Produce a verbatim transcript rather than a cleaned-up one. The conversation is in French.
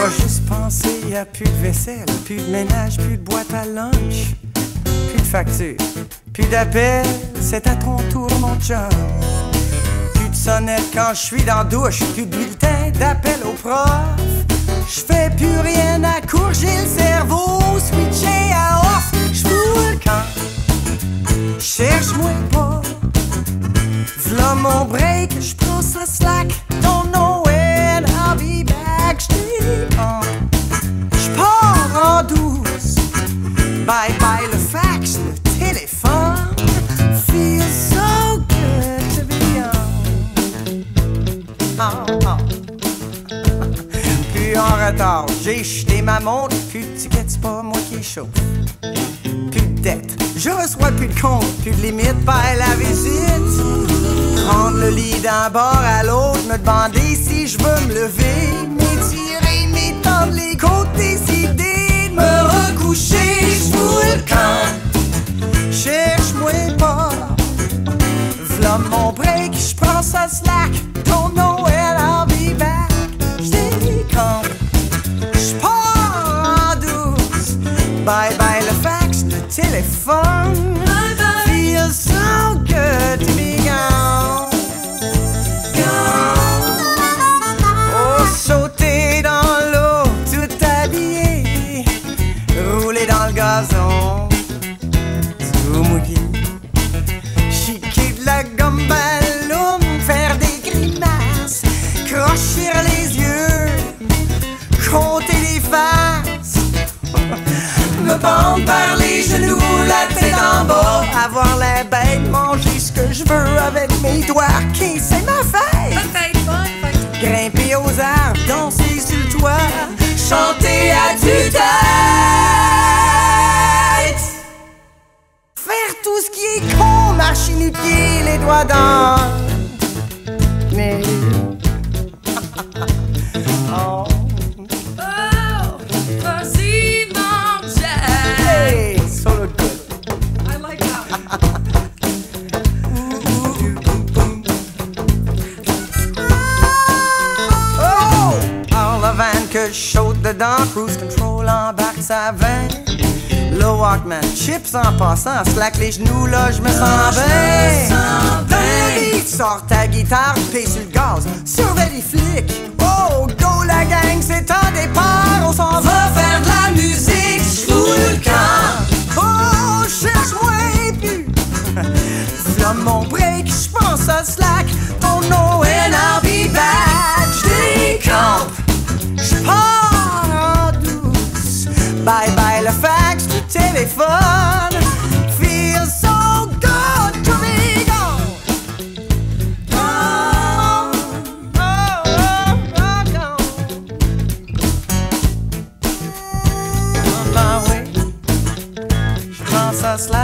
Pas juste penser, y a plus de vaisselle, plus de ménage, plus de boîte à lunch, plus de facture, plus d'appel, c'est à ton tour mon chum. Plus de sonnette quand je suis dans la douche, plus de bulletin d'appel au prof. J'fais plus rien à court, j'ai le cerveau switché à off. J'fous le camp, cherche-moi pas. V'là mon break, j'prends ça slack. Don't know when I'll be back. J'dépends, j'pars en douce. Bye bye le fax, le téléphone. Feels so good to be young. Oh, oh. Plus en retard, j'ai jeté ma montre. Plus de tickets, c'est pas moi qui chauffe. Plus de dettes, je reçois plus de compte. Plus de limite, pas la visite. Prendre le lit d'un bord à l'autre, me demander si je veux me lever, m'étirer, m'étendre les côtes, décider de me recoucher. J'fous le camp, cherche-moi pas. V'là mon break, j'prends ça slack. Don't know when I'll be back. J'décampe, j'pars en douce. Bye bye le fax, le téléphone. Bye bye. Feels so good to be gone. Gone. Oh, sauter dans l'eau, tout habillé, rouler dans le gazon, tout mouillé. Chiquer de la gomme ballon, faire des grimaces, crocher les yeux, compter les faces. Me pendre par les genoux, la tête en bas, avoir l'air bête, manger ce que je veux avec mes doigts. Ok, c'est ma fête. Grimper aux arbres, danser sur le toit, chanter à tue-tête. Faire tout ce qui est con, marcher nu-pieds, les doigts dans mais oh. Que je saute dedans, cruise control embarque sa veine. Le Walkman, chips en passant, slack les genoux, là je me sens bien. Baby, sors ta guitare, pay sur le gaz, surveille les flics. Oh, go la gang, c'est un départ, on s'en va faire de la musique. J'fous le camp, oh, cherche-moi plus. V'là mon break, j'pense à slack. Don't know when I'll be back. J'décampe, j'pars en douce. Bye bye le fax, le téléphone. Feels so good to be gone. Oh, oh, oh, oh, gone. On my way, j'pense à slack.